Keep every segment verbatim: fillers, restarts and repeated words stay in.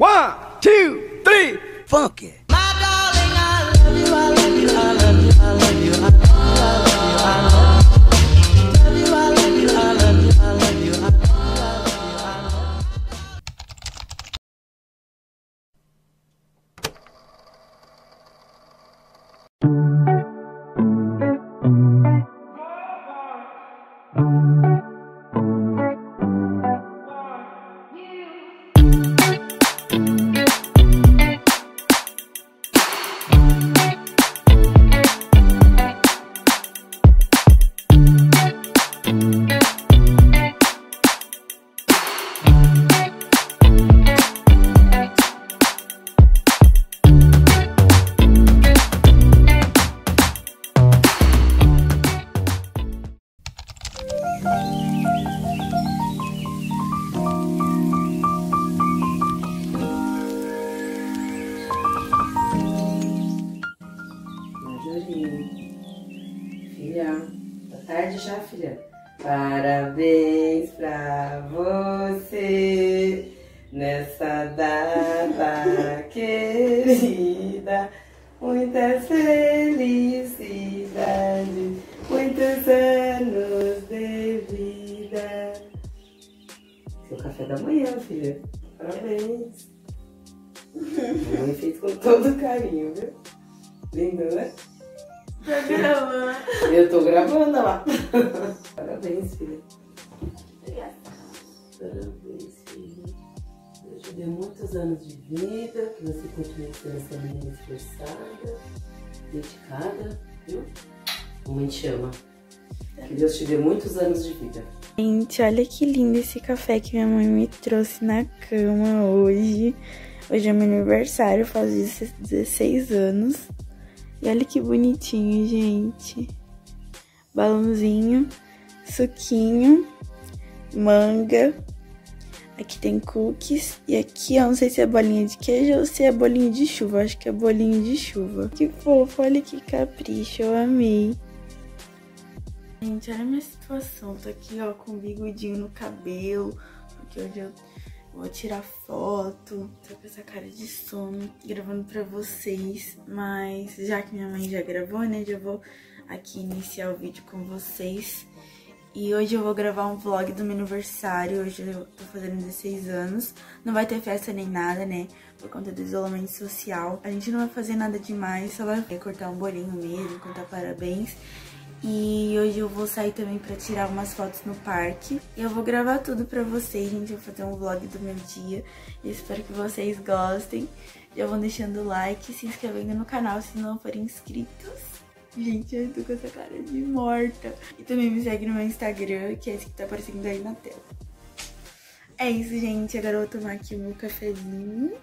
One, two, three, funk it. My darling, I love you, I love you, I love you, I love you, I love you, I love you, I love you. Filha, tá tarde já, filha. Parabéns pra você nessa data querida. Muitas felicidades, muitos anos de vida. Seu café da manhã, filha. Parabéns. Mamãe fez com todo carinho, viu? Lindo, né? Tá gravando. Eu tô gravando lá. Parabéns, filha. Obrigada. Parabéns, filha. Deus te dê muitos anos de vida, que você continue sendo essa menina esforçada, dedicada, viu? Mamãe te ama. Que Deus te dê muitos anos de vida. Gente, olha que lindo esse café que minha mãe me trouxe na cama hoje. Hoje é meu aniversário, faz dezesseis anos. E olha que bonitinho, gente. Balãozinho, suquinho, manga. Aqui tem cookies. E aqui, ó, não sei se é bolinha de queijo ou se é bolinho de chuva. Acho que é bolinho de chuva. Que fofo, olha que capricho, eu amei. Gente, olha a minha situação. Tô aqui, ó, com um bigodinho no cabelo. Porque hoje eu vou tirar foto. Tô com essa cara de sono, gravando pra vocês. Mas já que minha mãe já gravou, né, já vou aqui iniciar o vídeo com vocês. E hoje eu vou gravar um vlog do meu aniversário. Hoje eu tô fazendo dezesseis anos. Não vai ter festa nem nada, né, por conta do isolamento social. A gente não vai fazer nada demais, só vai cortar um bolinho mesmo, contar parabéns. E hoje eu vou sair também pra tirar umas fotos no parque. E eu vou gravar tudo pra vocês, gente. Eu vou fazer um vlog do meu dia. Eu espero que vocês gostem. Já vão deixando o like, se inscrevendo no canal se não forem inscritos. Gente, eu tô com essa cara de morta. E também me segue no meu Instagram, que é esse que tá aparecendo aí na tela. É isso, gente. Agora eu vou tomar aqui o meu cafezinho.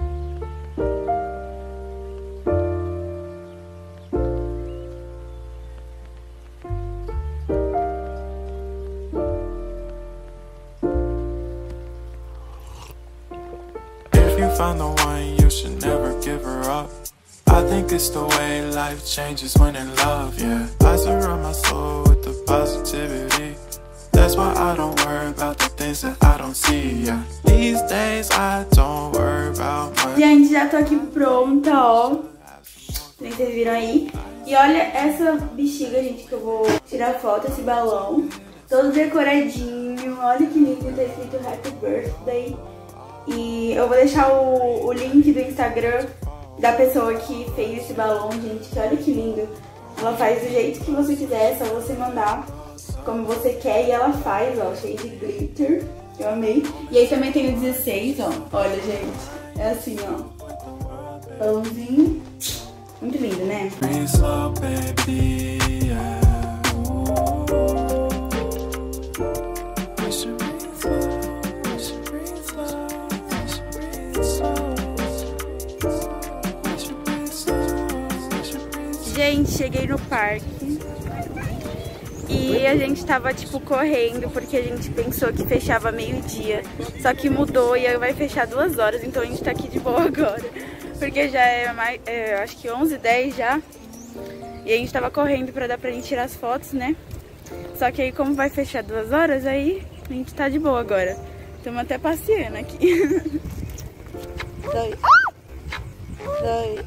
Found the one, you should never give her up. I think it's the way life changes when in love, yeah. I surround my soul with the positivity. That's why I don't worry about the things that I don't see, yeah. These days I don't worry about much. Gente, já tô aqui pronta, ó. Vocês viram aí? E olha essa bexiga, gente, que eu vou tirar foto, esse balão. Todo decoradinho, olha que lindo, tá escrito Happy Birthday. E eu vou deixar o, o link do Instagram da pessoa que fez esse balão, gente, que olha que lindo. Ela faz do jeito que você quiser, é só você mandar como você quer e ela faz, ó, cheio de glitter. Eu amei. E aí também tem o dezesseis, ó. Olha, gente, é assim, ó. Balãozinho. Muito lindo, né? Gente, cheguei no parque e a gente tava, tipo, correndo porque a gente pensou que fechava meio-dia. Só que mudou e aí vai fechar duas horas, então a gente tá aqui de boa agora. Porque já é, mais, é acho que onze e dez já. E a gente tava correndo pra dar pra gente tirar as fotos, né? Só que aí como vai fechar duas horas, aí a gente tá de boa agora. Estamos até passeando aqui. dois, dois.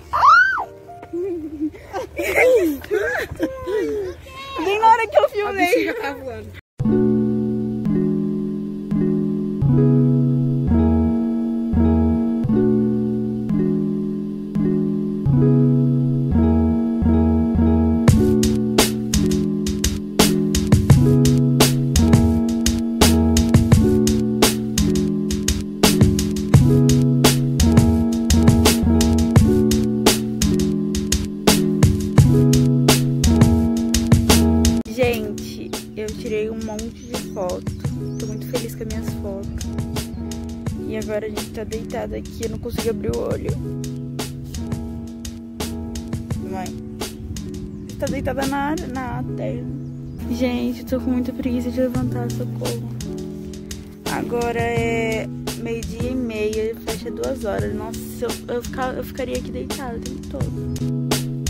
Bem na hora que eu filmei. A bexiga tá voando. Gente, eu tirei um monte de foto. Tô muito feliz com as minhas fotos. E agora a gente tá deitada aqui, eu não consigo abrir o olho. Mãe, você tá deitada na, na terra. Gente, tô com muita preguiça de levantar, socorro. Agora é meio-dia e meia, fecha duas horas. Nossa, eu, eu, ficar, eu ficaria aqui deitada o tempo todo.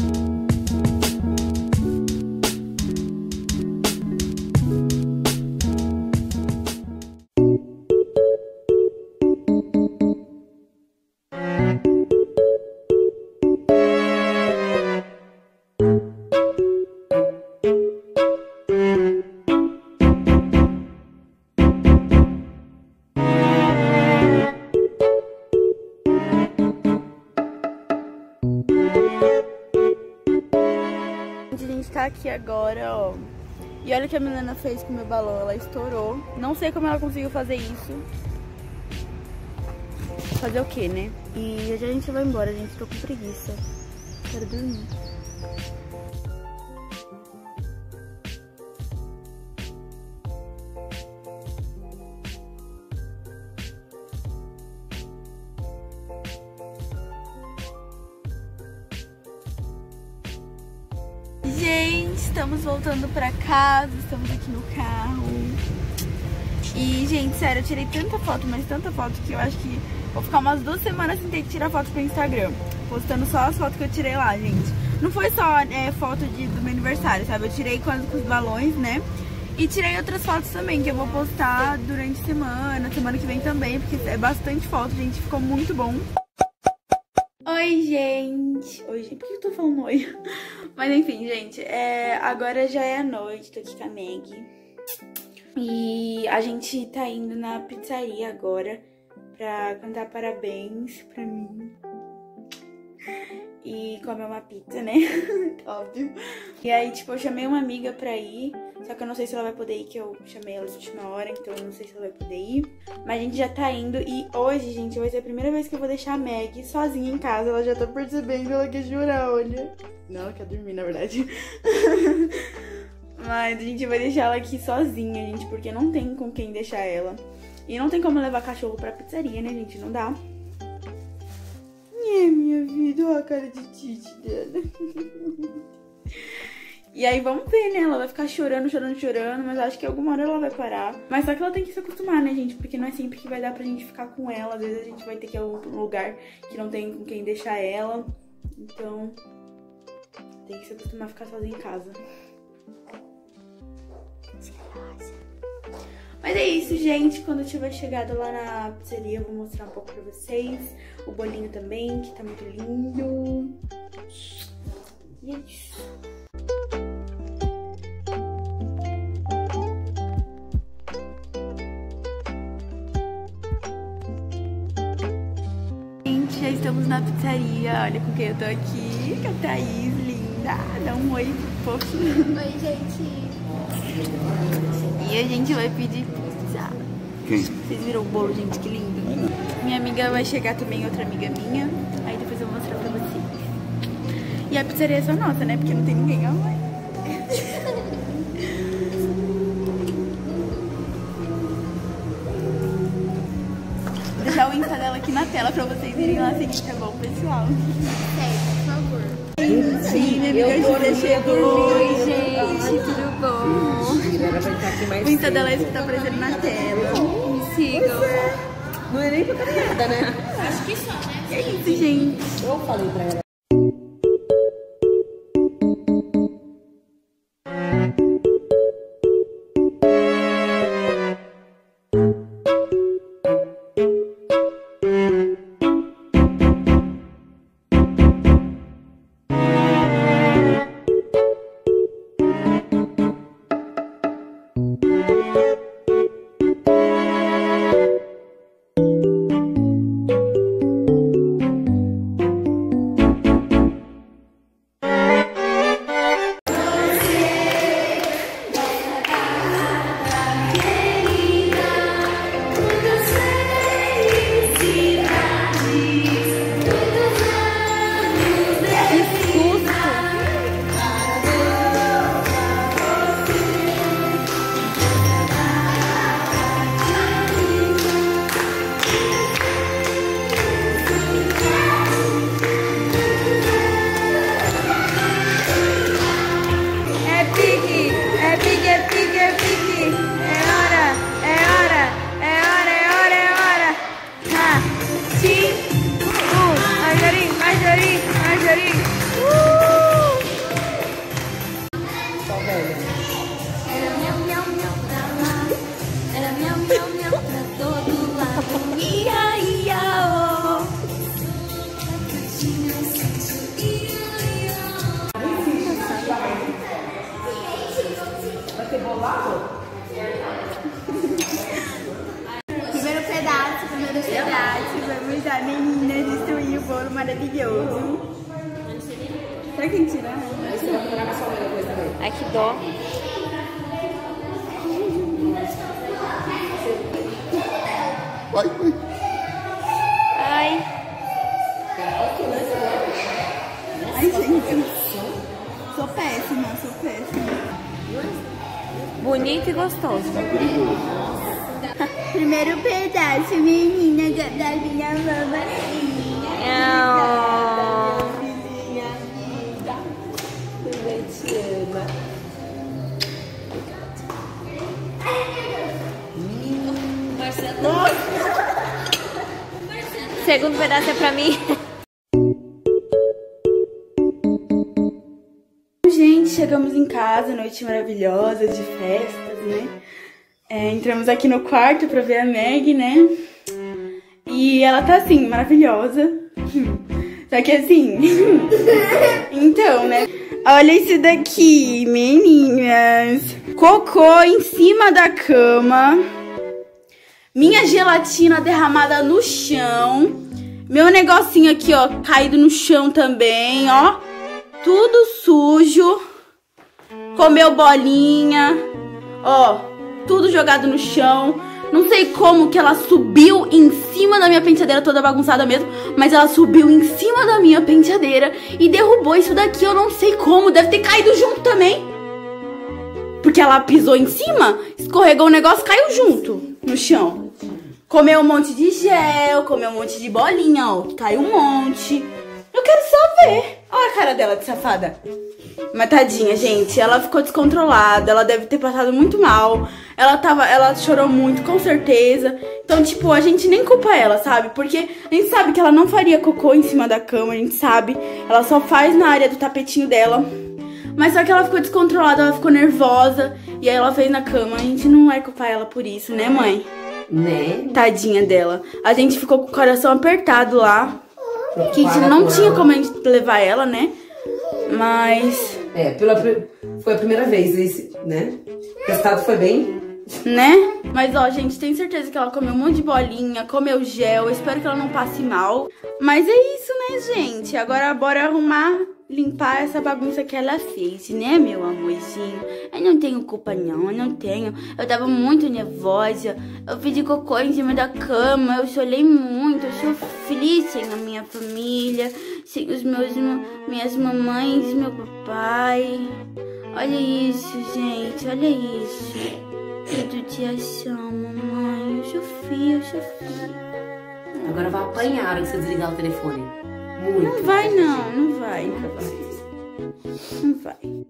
A gente tá aqui agora, ó. E olha o que a Milena fez com o meu balão. Ela estourou. Não sei como ela conseguiu fazer isso. Fazer o quê, né? E já a gente vai embora, gente. Tô com preguiça. Quero dormir. Gente, estamos voltando pra casa, estamos aqui no carro. E, gente, sério, eu tirei tanta foto, mas tanta foto que eu acho que vou ficar umas duas semanas sem ter que tirar foto pro Instagram, postando só as fotos que eu tirei lá, gente. Não foi só é, foto de, do meu aniversário, sabe? Eu tirei com, com os balões, né? E tirei outras fotos também, que eu vou postar durante a semana, semana que vem também, porque é bastante foto, gente, ficou muito bom. Oi, gente. Oi, gente. Por que eu tô falando oi? Mas enfim, gente. É, agora já é a noite. Tô aqui com a Meg. E a gente tá indo na pizzaria agora pra cantar parabéns pra mim. E comer uma pizza, né? Óbvio. E aí, tipo, eu chamei uma amiga pra ir. Só que eu não sei se ela vai poder ir, que eu chamei ela de última hora. Então eu não sei se ela vai poder ir. Mas a gente já tá indo. E hoje, gente, vai ser a primeira vez que eu vou deixar a Meg sozinha em casa. Ela já tá percebendo, ela quer chorar, olha. Não, ela quer dormir, na verdade. Mas a gente vai deixar ela aqui sozinha, gente. Porque não tem com quem deixar ela. E não tem como levar cachorro pra pizzaria, né, gente? Não dá. É, minha vida, olha a cara de Titi dela. E aí vamos ver, né? Ela vai ficar chorando, chorando, chorando. Mas acho que alguma hora ela vai parar. Mas só que ela tem que se acostumar, né, gente? Porque não é sempre que vai dar pra gente ficar com ela. Às vezes a gente vai ter que ir a um lugar que não tem com quem deixar ela. Então tem que se acostumar a ficar sozinha em casa. Mas é isso, gente. Quando eu tiver chegado lá na pizzaria, eu vou mostrar um pouco pra vocês. O bolinho também, que tá muito lindo. E é isso. Gente, já estamos na pizzaria. Olha com quem eu tô aqui. Com a Thaís, linda. Dá um oi fofinho. Oi, gente. E a gente vai pedir pizza. Quem? Vocês viram o bolo, gente? Que lindo. Minha amiga vai chegar também, outra amiga minha. Aí depois eu vou mostrar pra vocês. E a pizzaria é só nossa, né? Porque não tem ninguém. Ó, mãe. Vou deixar o Insta dela aqui na tela pra vocês irem lá seguir, tá bom, pessoal? Segue, por favor. Sim, minha amiga Júlia chegou. Oi, gente, tudo bom? O Insta dela é esse que tá aparecendo na tela. Me sigam. Não é nem pra caminhada, né? Acho que só, né? É isso, gente. Eu falei pra ela. menina destruiu o bolo maravilhoso. Será que tem que tirar? Ai, que dó. Ai, ai. Ai. Ai, gente, sou péssima, sou péssima. Bonito e gostoso. Primeiro pedaço, menina, da minha mamazinha. Não. Filhinha linda. Também te ama. Segundo pedaço é pra mim. Gente, chegamos em casa, noite maravilhosa de festas, né? É, entramos aqui no quarto pra ver a Meg, né? E ela tá assim, maravilhosa. Só que assim... Então, né? Olha isso daqui, meninas. Cocô em cima da cama. Minha gelatina derramada no chão. Meu negocinho aqui, ó, caído no chão também, ó. Tudo sujo. Comeu bolinha. Ó, tudo jogado no chão. Não sei como que ela subiu em cima da minha penteadeira, toda bagunçada mesmo. Mas ela subiu em cima da minha penteadeira e derrubou isso daqui. Eu não sei como, deve ter caído junto também. Porque ela pisou em cima, escorregou o negócio, caiu junto no chão. Comeu um monte de gel, comeu um monte de bolinha, ó. Caiu um monte. Eu quero só ver. Olha a cara dela de safada. Mas tadinha, gente, ela ficou descontrolada, ela deve ter passado muito mal. Ela tava, ela chorou muito, com certeza. Então, tipo, a gente nem culpa ela, sabe? Porque a gente sabe que ela não faria cocô em cima da cama, a gente sabe. Ela só faz na área do tapetinho dela. Mas só que ela ficou descontrolada, ela ficou nervosa. E aí ela fez na cama. A gente não vai culpar ela por isso, né, mãe? Né? Tadinha dela. A gente ficou com o coração apertado lá. Que a gente não tinha como a gente levar ela, né? Mas... É, pela, foi a primeira vez, esse, né? O resultado foi bem... Né? Mas, ó, gente, tenho certeza que ela comeu um monte de bolinha, comeu gel. Eu espero que ela não passe mal. Mas é isso, né, gente? Agora bora arrumar, limpar essa bagunça que ela fez, né, meu amorzinho? Eu não tenho culpa, não. Eu não tenho. Eu tava muito nervosa. Eu pedi cocô em cima da cama. Eu chorei muito. Eu sofri sem a minha família, sem os meus, minhas mamães, meu papai. Olha isso, gente. Olha isso. Tudo de ação, mamãe. Eu sofri, eu sofri. Agora vai apanhar a hora que você desligar o telefone. Muito. Não vai, não. Não vai. Não vai.